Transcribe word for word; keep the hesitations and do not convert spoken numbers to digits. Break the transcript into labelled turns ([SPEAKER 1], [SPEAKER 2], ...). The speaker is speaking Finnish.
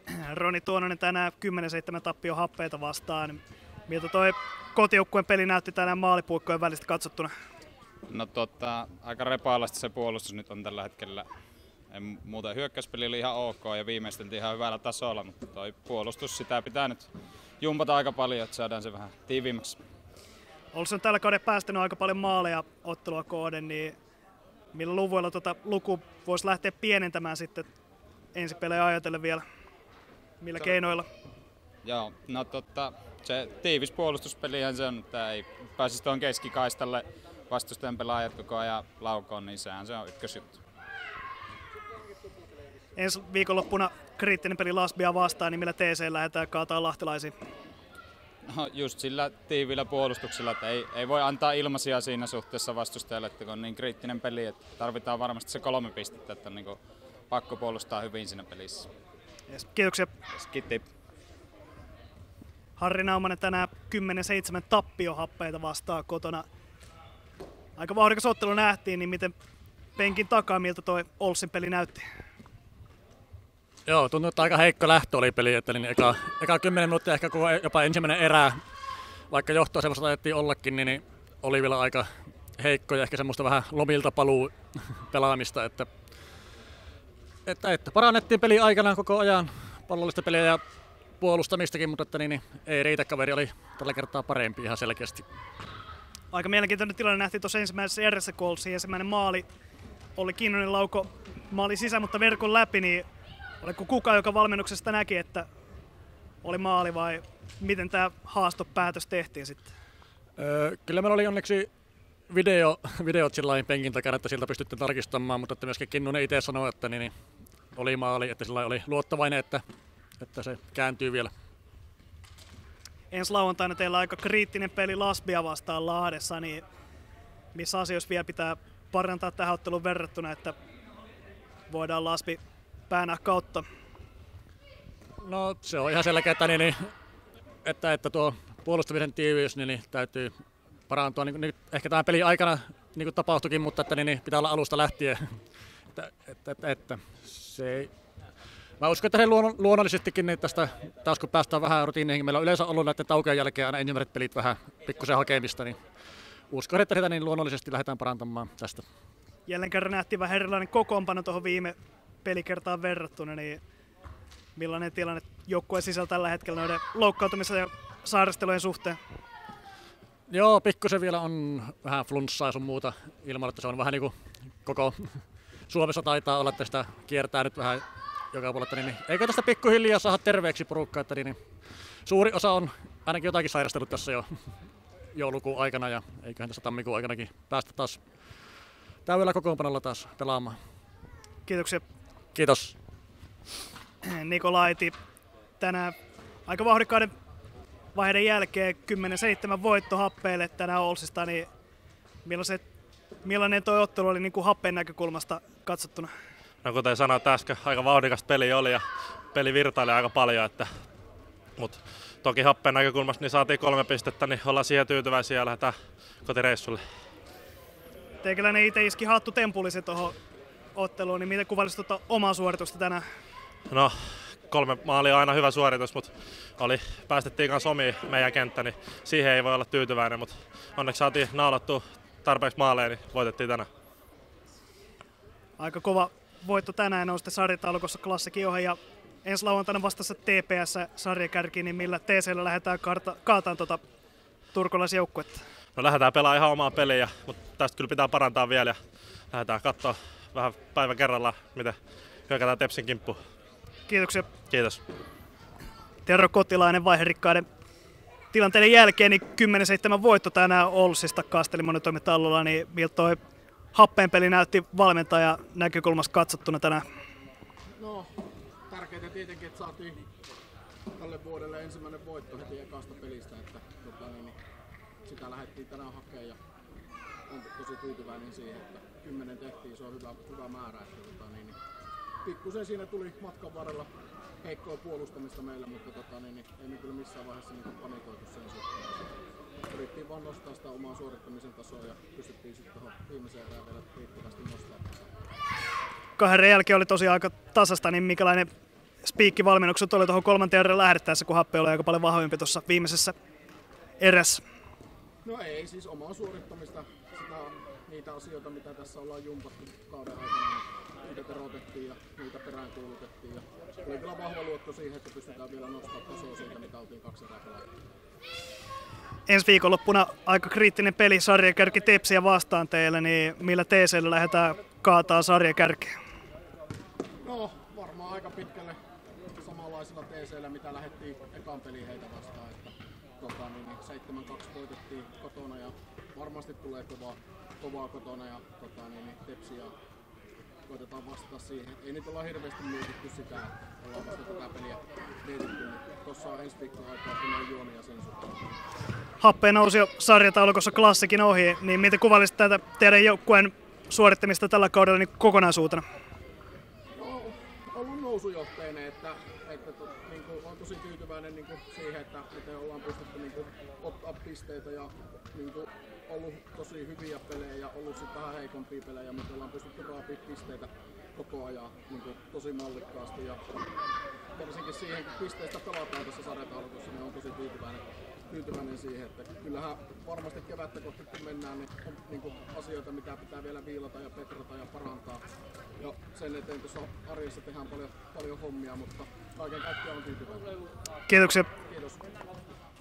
[SPEAKER 1] Roni Tuononen tänään kymmenen seitsemän tappio Happeita vastaan. Miltä toi kotijoukkueen peli näytti tänään maalipuikkojen välistä katsottuna?
[SPEAKER 2] No tota, aika repaalasta se puolustus nyt on tällä hetkellä. En, muuten hyökkäyspeli oli ihan ok ja viimeisteltiin ihan hyvällä tasolla, mutta toi puolustus, sitä pitää nyt jumpata aika paljon, että saadaan se vähän tiiviimmäksi.
[SPEAKER 1] Olsi on tällä kaudella päästänyt aika paljon maaleja ottelua kohden, niin millä luvuilla tuota luku voisi lähteä pienentämään sitten ensi pelejä ajatellen vielä? Millä se, keinoilla?
[SPEAKER 2] Joo, no tota, se tiivis puolustuspelihän se on, että ei pääsisi tuon keskikaistalle vastustajan pelaajat koko ajan laukoon, niin sehän se on ykkösjuttu.
[SPEAKER 1] Ensi viikonloppuna kriittinen peli Lasbia vastaan, niin millä T C lähdetään kaataan lahtelaisiin?
[SPEAKER 2] No just sillä tiiviillä puolustuksella, että ei, ei voi antaa ilmaisia siinä suhteessa vastustajalle, että kun on niin kriittinen peli, että tarvitaan varmasti se kolme pistettä, että on niin pakko puolustaa hyvin siinä pelissä.
[SPEAKER 1] Yes, kiitoksia.
[SPEAKER 2] Yes, kiitti.
[SPEAKER 1] Harri Naumanen tänään kymmenen seitsemän tappio Happeita vastaan kotona. Aika vauhdikas ottelu nähtiin, niin miten penkin takaa, miltä toi Olssin peli näytti?
[SPEAKER 3] Joo, tuntuu, että aika heikko lähtö oli peli, että niin eka, eka kymmenen minuuttia, ehkä koko jopa ensimmäinen erä, vaikka johtoa semmoista ajettiin ollakin, niin, niin oli vielä aika heikko ja ehkä semmoista vähän lomilta paluu pelaamista, että, että, että parannettiin peli aikana koko ajan pallollista peliä ja puolustamistakin, mutta että niin, niin ei riitä, kaveri oli tällä kertaa parempi ihan selkeästi.
[SPEAKER 1] Aika mielenkiintoinen tilanne nähtiin tuossa ensimmäisessä erässä, kun Olssin ensimmäinen maali oli Kinnunen lauko maali sisään, mutta verkon läpi, niin oliko kukaan, joka valmennuksesta näki, että oli maali vai miten tämä haastopäätös tehtiin sitten?
[SPEAKER 3] Öö, kyllä meillä oli onneksi video, videot sillä penkin takana, että siltä pystyttiin tarkistamaan, mutta että myöskin Kinnunen itse sanoi, että niin, niin, oli maali, että sillä oli luottavainen, että, että se kääntyy vielä.
[SPEAKER 1] Ensi lauantaina teillä on aika kriittinen peli Lasbia vastaan Lahdessa, niin missä asioissa vielä pitää parantaa tähän otteluun verrattuna, että voidaan Lasbi päänä kautta?
[SPEAKER 3] No se on ihan selkeä, että, niin, että, että tuo puolustamisen tiiviys niin, niin täytyy parantua. Niin, niin, ehkä tämän pelin aikana niin kuin tapahtuikin, mutta että, niin, niin, pitää olla alusta lähtien. että, että, että, että, se ei... Mä uskon, että se luonnollisestikin niin tästä taas kun päästään vähän rutiineihin, meillä on yleensä ollut näiden taukojen jälkeen aina ensimmäiset pelit vähän pikkusen hakemista, niin uskon, että sitä niin luonnollisesti lähdetään parantamaan tästä.
[SPEAKER 1] Jälleen kerran nähtiin vähän erilainen kokoonpano tuohon viime pelikertaan verrattuna, niin millainen tilanne joukkueen sisällä tällä hetkellä noiden loukkaantumisen ja sairastelujen suhteen?
[SPEAKER 3] Joo, pikkusen vielä on vähän flunssaa ja sun muuta ilman, että se on vähän niin kuin koko Suomessa taitaa olla, että sitä kiertää nyt vähän joka puolella, niin eikö tästä pikkuhiljaa saada terveeksi porukkaa, että niin, suuri osa on ainakin jotakin sairastellut tässä jo joulukuun aikana ja eiköhän tässä tammikuun aikanakin päästä taas täydellä kokoonpanolla taas pelaamaan.
[SPEAKER 1] Kiitoksia.
[SPEAKER 3] Kiitos.
[SPEAKER 1] Niko Laiti tänään aika vauhdikkaiden vaiheiden jälkeen kymmenen seitsemän voitto Happeelle tänään Olsista, niin millainen tuo ottelu oli niin kuin Happeen näkökulmasta katsottuna?
[SPEAKER 4] No kuten sanoit äsken, aika vauhdikas peli oli ja peli virtaili aika paljon, että, mutta toki Happeen näkökulmasta niin saatiin kolme pistettä, niin ollaan siihen tyytyväisiä ja lähdetään kotireissulle.
[SPEAKER 1] Teikäläinen itse iski hattu tempullisen tuohon otteluun, niin miten kuvailisit tuota omaa suoritusta tänään?
[SPEAKER 4] No kolme maalia on aina hyvä suoritus, mutta oli, päästettiin kanssa omiin meidän kenttä, niin siihen ei voi olla tyytyväinen, mutta onneksi saatiin naulattua tarpeeksi maaleja, niin voitettiin tänään.
[SPEAKER 1] Aika kova voitto tänään on sitten sarjataulukossa klassikin ohi ja ensi lauantaina vastassa T P S-sarjakärki, niin millä T C:llä lähdetään kaata, kaataan tuota turkulaisjoukkuetta?
[SPEAKER 4] No lähdetään pelaamaan ihan omaa peliä, mutta tästä kyllä pitää parantaa vielä ja lähdetään katsoa vähän päivän kerrallaan, miten hyökätään Tepsin kimppuun.
[SPEAKER 1] Kiitoksia.
[SPEAKER 4] Kiitos.
[SPEAKER 1] Tero Kotilainen vaiherikkaiden tilanteiden jälkeen, niin kymmenen seitsemän voitto tänään Olsista Kastelimoni-toiminta-alueella, niin miltä toi Happeen peli näytti valmentaja näkökulmasta katsottuna tänään?
[SPEAKER 5] No, tärkeintä tietenkin, että saatiin tälle vuodelle ensimmäinen voitto heti ekasta pelistä, että tota, niin, sitä lähdettiin tänään hakemaan ja on tosi tyytyväinen siihen, että kymmenen tehtiin, se on hyvä, hyvä määrä. Että, tota, niin, pikkusen siinä tuli matkan varrella heikkoa puolustamista meillä, mutta tota, niin, ei me kyllä missään vaiheessa niin panikoitu sen suhteen. Yrittiin vaan nostaa sitä omaa suorittamisen tasoa ja pystyttiin sitten tuohon viimeiseen erään vielä riittävästi nostaa.
[SPEAKER 1] Kahden jälkeen oli tosiaan aika tasasta, niin minkälainen spiikkivalmennukset oli tuohon kolmanteen erään lähdettäessä, kun Happe oli aika paljon vahvempi tuossa viimeisessä erässä?
[SPEAKER 5] No ei, siis omaa suorittamista, sitä, niitä asioita, mitä tässä ollaan jumpattu kauden aikana, niin niitä terotettiin ja niitä peräänkuulutettiin. Ja oli kyllä vahva luotto siihen, että pystytään vielä nostamaan tasoa siitä, mitä oltiin kaksi erää pelattu.
[SPEAKER 1] Ensi viikonloppuna aika kriittinen peli sarjakärki Tepsiä vastaan teille, niin millä T C:llä lähdetään kaataa sarjakärkeä?
[SPEAKER 5] No varmaan aika pitkälle samanlaisilla T C:llä, mitä lähdettiin ekan peliin heitä vastaan. Että, tota, niin, niin seitsemän kaksi voitettiin kotona ja varmasti tulee kovaa, kovaa kotona ja tota, niin, niin Tepsiä koitetaan vastata siihen. Ei nyt olla hirveästi mietitty sitä, että ollaan vasta tätä peliä mietitty, niin tuossa on ensi viikon aikaa punainen juoni ja sen suhteen.
[SPEAKER 1] Happe nousi jo sarjataulukossa klassikin ohi, niin miten kuvailisit tätä teidän joukkueen suorittamista tällä kaudella niin kokonaisuutena?
[SPEAKER 5] No, ollut nousujohteinen, että, että to, niin kuin, on tosi tyytyväinen niin kuin siihen, että miten ollaan pystytty niin kuin, ottaa pisteitä ja niin kuin, ollut tosi hyviä pelejä ja ollut sitten vähän heikompia pelejä, mutta ollaan pystytty raapia pisteitä koko ajan niin kuin, tosi mallikkaasti ja varsinkin siihen, kun pisteistä pelataan tässä sarjataulukossa, niin on tosi tyytyväinen, tyytyväinen siihen, että kyllähän varmasti kevättä kohti kun mennään, niin on niin kuin, asioita, mitä pitää vielä viilata ja petrata ja parantaa. Ja sen eteen tuossa arjessa tehdään paljon, paljon hommia, mutta kaiken kaikkiaan on tyytyväinen.
[SPEAKER 1] Kiitoksia.
[SPEAKER 5] Kiitos.